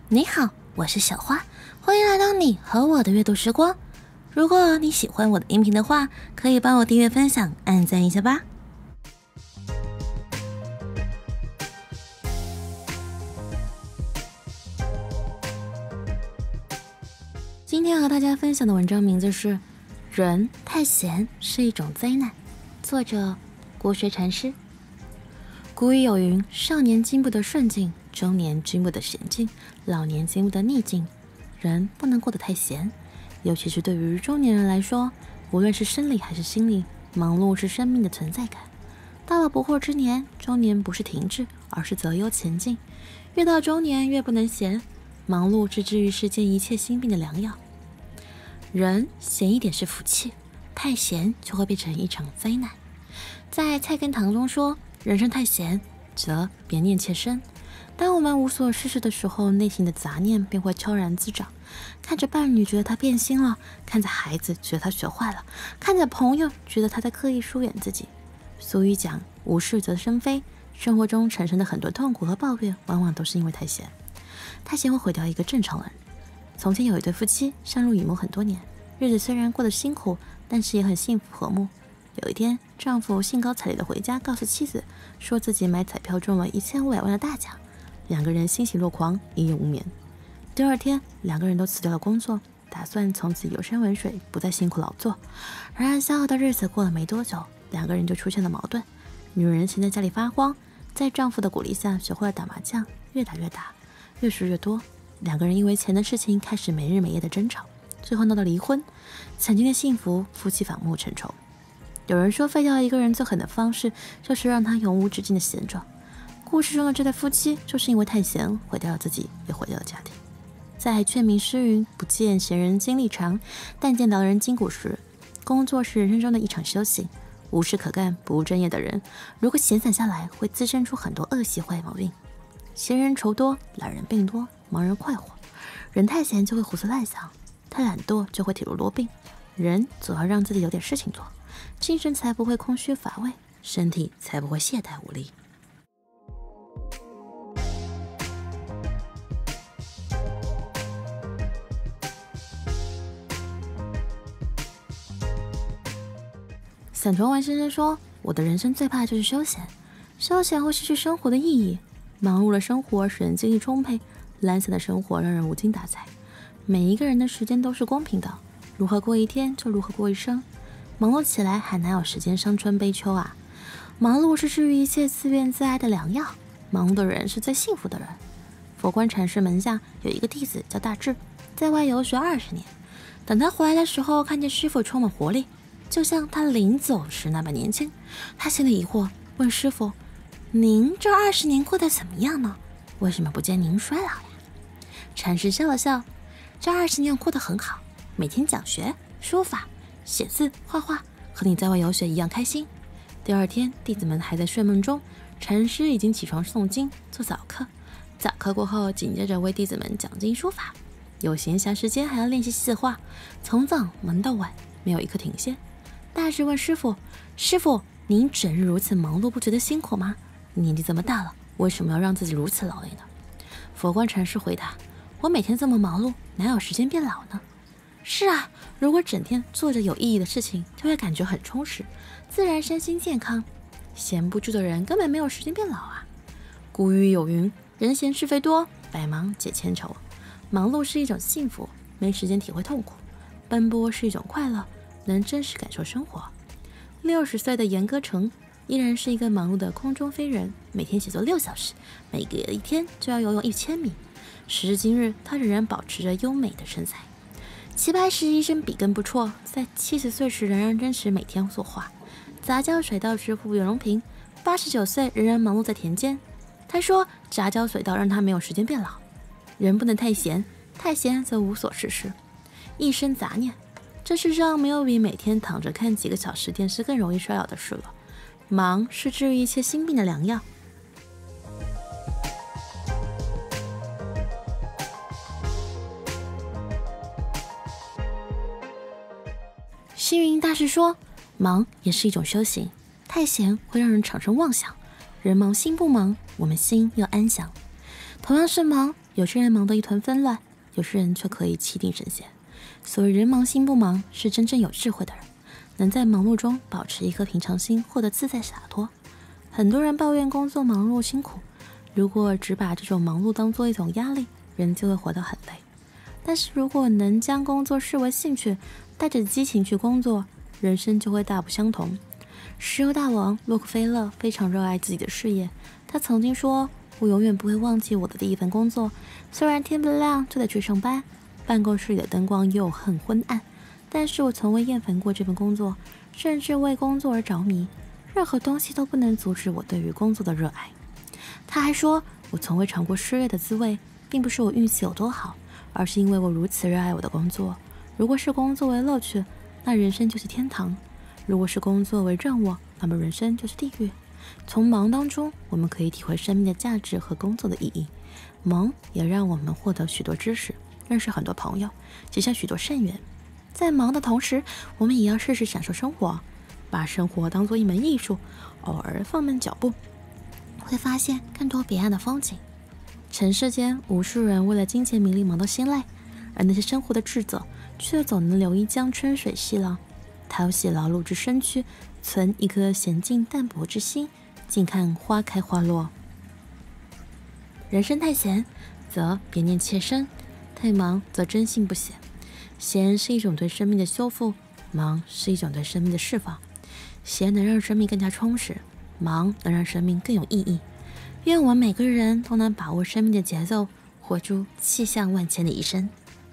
你好，我是小花，欢迎来到你和我的阅读时光。如果你喜欢我的音频的话，可以帮我订阅、分享、按赞一下吧。今天和大家分享的文章名字是《人太闲是一种灾难》，作者国学禅师。古语有云：少年经不得顺境，中年经不得闲境，老年经不得逆境。人不能过得太闲，尤其是对于中年人来说，无论是生理还是心理，忙碌是生命的存在感。到了不惑之年，中年不是停滞，而是择优前进。越到中年越不能闲，忙碌是治愈世间一切心病的良药。人闲一点是福气，太闲就会变成一场灾难。在《菜根谭》中说，人生太闲，则别念切身。当我们无所事事的时候，内心的杂念便会悄然滋长。看着伴侣觉得他变心了，看着孩子觉得他学坏了，看着朋友觉得他在刻意疏远自己。俗语讲无事则生非，生活中产生的很多痛苦和抱怨，往往都是因为太闲。太闲会毁掉一个正常人。从前有一对夫妻相濡以沫很多年，日子虽然过得辛苦，但是也很幸福和睦。有一天，丈夫兴高采烈地回家，告诉妻子说自己买彩票中了1500万的大奖。两个人欣喜若狂，一夜无眠。第二天，两个人都辞掉了工作，打算从此游山玩水，不再辛苦劳作。然而逍遥的日子过了没多久，两个人就出现了矛盾。女人闲在家里发慌，在丈夫的鼓励下学会了打麻将，越打越大，越输越多。两个人因为钱的事情开始没日没夜的争吵，最后闹到离婚。曾经的幸福，夫妻反目成仇。有人说，废掉一个人最狠的方式，就是让他永无止境的闲着。故事中的这对夫妻，就是因为太闲，毁掉了自己，也毁掉了家庭。在劝民诗云：不见闲人精力长，但见劳人筋骨实。工作是人生中的一场修行，无事可干、不务正业的人，如果闲散下来，会滋生出很多恶习坏毛病。闲人愁多，懒人病多，忙人快活。人太闲就会胡思乱想，太懒惰就会体弱多病。人总要让自己有点事情做，精神才不会空虚乏味，身体才不会懈怠无力。散传文先生说，我的人生最怕就是休闲，休闲会失去生活的意义。忙碌的生活使人精力充沛，懒散的生活让人无精打采。每一个人的时间都是公平的，如何过一天就如何过一生。忙碌起来还哪有时间伤春悲秋啊？忙碌是治愈一切自怨自哀的良药，忙碌的人是最幸福的人。佛光禅师门下有一个弟子叫大智，在外游学20年。等他回来的时候，看见师父充满活力，就像他临走时那般年轻。他心里疑惑，问师父：您这20年过得怎么样呢？为什么不见您衰老呀？禅师笑了笑，这20年过得很好，每天讲学、书法、写字、画画，和你在外游学一样开心。第二天，弟子们还在睡梦中，禅师已经起床诵经做早课。早课过后，紧接着为弟子们讲经书法，有闲暇时间还要练习字画，从早忙到晚，没有一刻停歇。大智问师父：师父，您整日如此忙碌，不觉得辛苦吗？年纪这么大了，为什么要让自己如此劳累呢？佛光禅师回答：我每天这么忙碌，哪有时间变老呢？是啊，如果整天做着有意义的事情，就会感觉很充实，自然身心健康。闲不住的人根本没有时间变老啊。古语有云：人闲是非多，百忙解千愁。忙碌是一种幸福，没时间体会痛苦；奔波是一种快乐，能真实感受生活。60岁的严歌成依然是一个忙碌的空中飞人，每天写作6小时，每隔一天就要游泳1000米。时至今日，他仍然保持着优美的身材。齐白石一生笔耕不辍，在70岁时仍然坚持每天作画。杂交水稻之父袁隆平89岁仍然忙碌在田间。他说，杂交水稻让他没有时间变老。人不能太闲，太闲则无所事事，一身杂念。这世上没有比每天躺着看几个小时电视更容易衰老的事了。忙是治愈一切心病的良药。星云大师说，忙也是一种修行，太闲会让人产生妄想。人忙心不忙，我们心要安详。同样是忙， 有些人忙得一团纷乱，有些人却可以气定神闲。所谓人忙心不忙，是真正有智慧的人，能在忙碌中保持一颗平常心，获得自在洒脱。很多人抱怨工作忙碌辛苦，如果只把这种忙碌当做一种压力，人就会活得很累。但是如果能将工作视为兴趣，带着激情去工作，人生就会大不相同。石油大王洛克菲勒非常热爱自己的事业，他曾经说：“我永远不会忘记我的第一份工作，虽然天不亮就得去上班，办公室里的灯光又很昏暗，但是我从未厌烦过这份工作，甚至为工作而着迷。任何东西都不能阻止我对于工作的热爱。”他还说：“我从未尝过失业的滋味，并不是我运气有多好，而是因为我如此热爱我的工作。如果是工作为乐趣，那人生就是天堂；如果是工作为任务，那么人生就是地狱。从忙当中，我们可以体会生命的价值和工作的意义。忙也让我们获得许多知识，认识很多朋友，结下许多善缘。在忙的同时，我们也要试试享受生活，把生活当作一门艺术，偶尔放慢脚步，会发现更多别样的风景。尘世间无数人为了金钱名利忙到心累，而那些生活的智者却总能留一江春水细浪，淘洗劳碌之身躯，存一颗娴静淡泊之心，静看花开花落。人生太闲，则别念妾身；太忙，则真心不闲。闲是一种对生命的修复，忙是一种对生命的释放。闲能让生命更加充实，忙能让生命更有意义。愿我们每个人都能把握生命的节奏，活出气象万千的一生。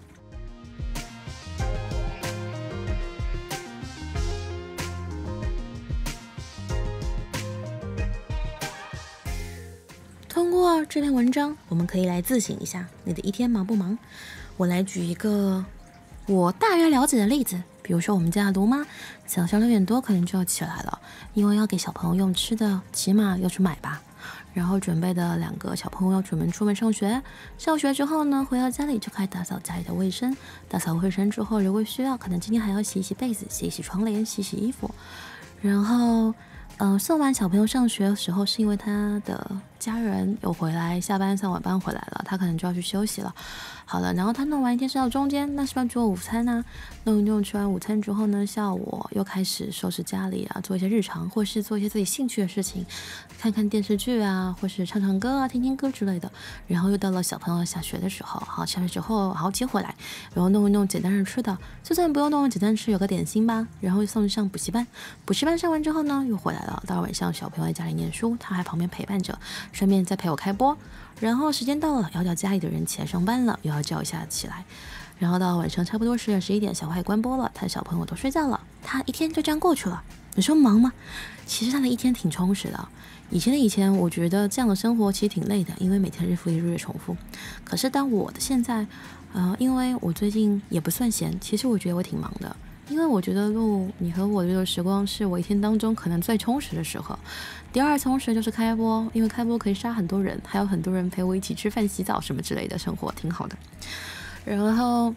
通过这篇文章，我们可以来自省一下你的一天忙不忙。我来举一个我大约了解的例子，比如说我们家的卢妈早上6点多可能就要起来了，因为要给小朋友用吃的，起码要去买吧。然后准备的2个小朋友要准备出门上学，上学之后呢，回到家里就开始打扫家里的卫生。打扫卫生之后，如果需要，可能今天还要洗一洗被子，洗一洗窗帘，洗洗衣服。然后送完小朋友上学的时候，是因为他的家人有回来，下班上晚班回来了，他可能就要去休息了。好了，然后他弄完一天吃到中间，那是不是要做午餐呢？弄一弄，吃完午餐之后呢，下午又开始收拾家里啊，做一些日常，或是做一些自己兴趣的事情，看看电视剧啊，或是唱唱歌啊，听听歌之类的。然后又到了小朋友下学的时候，好，下学之后好接回来，然后弄一弄简单的吃的，就算不用弄简单吃，有个点心吧。然后送上补习班，补习班上完之后呢，又回来了。到晚上小朋友在家里念书，他还旁边陪伴着，顺便再陪我开播。然后时间到了，要叫家里的人起来上班了，又要叫一下起来。然后到晚上差不多10点11点，小孩关播了，他的小朋友都睡觉了，他一天就这样过去了。你说忙吗？其实他的一天挺充实的。以前，我觉得这样的生活其实挺累的，因为每天日复一日的重复。可是当我的现在，因为我最近也不算闲，其实我觉得我挺忙的。因为我觉得录你和我的时光是我一天当中可能最充实的时候。第二充实就是开播，因为开播可以杀很多人，还有很多人陪我一起吃饭、洗澡什么之类的，生活挺好的。然后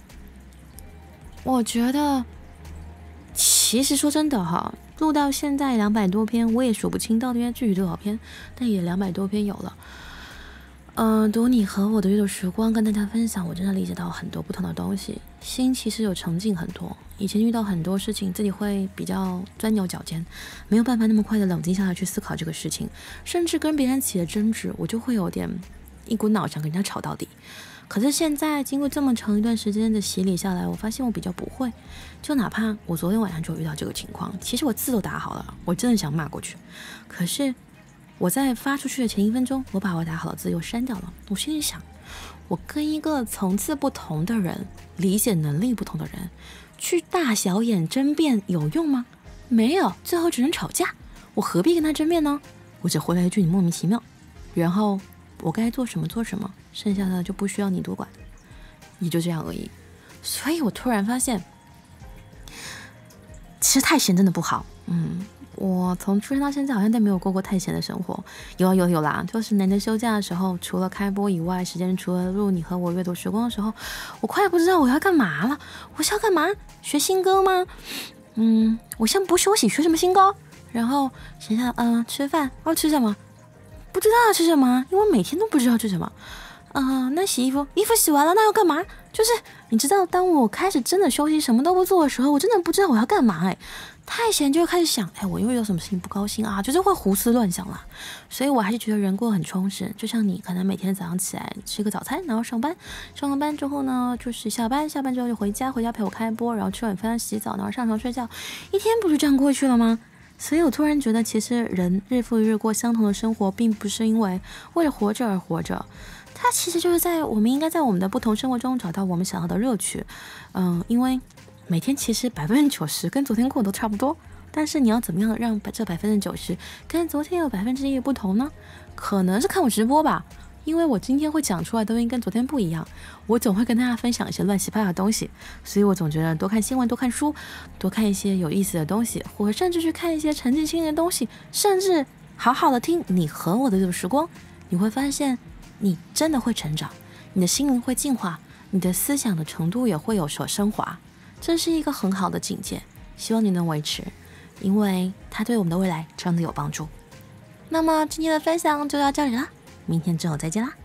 我觉得，其实说真的哈，录到现在200多篇，我也数不清到底具体多少篇，但也200多篇有了。读你和我的阅读时光，跟大家分享，我真的理解到很多不同的东西，心其实有沉静很多。以前遇到很多事情，自己会比较钻牛角尖，没有办法那么快的冷静下来去思考这个事情，甚至跟别人起了争执，我就会有点一股脑想跟人家吵到底。可是现在经过这么长一段时间的洗礼下来，我发现我比较不会，就哪怕我昨天晚上就遇到这个情况，其实我字都打好了，我真的想骂过去，可是我在发出去的前1分钟，我把我打好的字又删掉了。我心里想，我跟一个层次不同的人，理解能力不同的人，去大小眼争辩有用吗？没有，最后只能吵架。我何必跟他争辩呢？我只回了一句你莫名其妙，然后我该做什么做什么，剩下的就不需要你多管，也就这样而已。所以我突然发现，其实太闲真的不好。我从出生到现在好像都没有过太闲的生活。有啦，就是难得休假的时候，除了开播以外，时间除了录你和我阅读时光的时候，我快不知道我要干嘛了。我是要干嘛？学新歌吗？我现在不休息，学什么新歌？然后想想吃饭，吃什么？不知道要吃什么，因为我每天都不知道吃什么。 那洗衣服洗完了，那要干嘛？就是你知道，当我开始真的休息，什么都不做的时候，我真的不知道我要干嘛。太闲就会开始想，我因为有什么事情不高兴啊，就是会胡思乱想啦。所以我还是觉得人过得很充实，就像你可能每天早上起来吃个早餐，然后上班，上了班之后呢，就是下班之后就回家陪我开播，然后吃晚饭洗澡，然后上床睡觉，一天不是这样过去了吗？所以我突然觉得，其实人日复一日过相同的生活，并不是因为了活着而活着，它其实就是我们应该在我们的不同生活中找到我们想要的乐趣。因为每天其实90%跟昨天过的都差不多，但是你要怎么样让这90%跟昨天有1%不同呢？可能是看我直播吧，因为我今天会讲出来的东西跟昨天不一样，我总会跟大家分享一些乱七八糟的东西，所以我总觉得多看新闻、多看书、多看一些有意思的东西，或者甚至去看一些沉浸心灵的东西，甚至好好的听你和我的这个时光，你会发现你真的会成长，你的心灵会进化，你的思想的程度也会有所升华，这是一个很好的境界，希望你能维持，因为它对我们的未来真的有帮助。那么今天的分享就到这里啦，明天之后再见啦。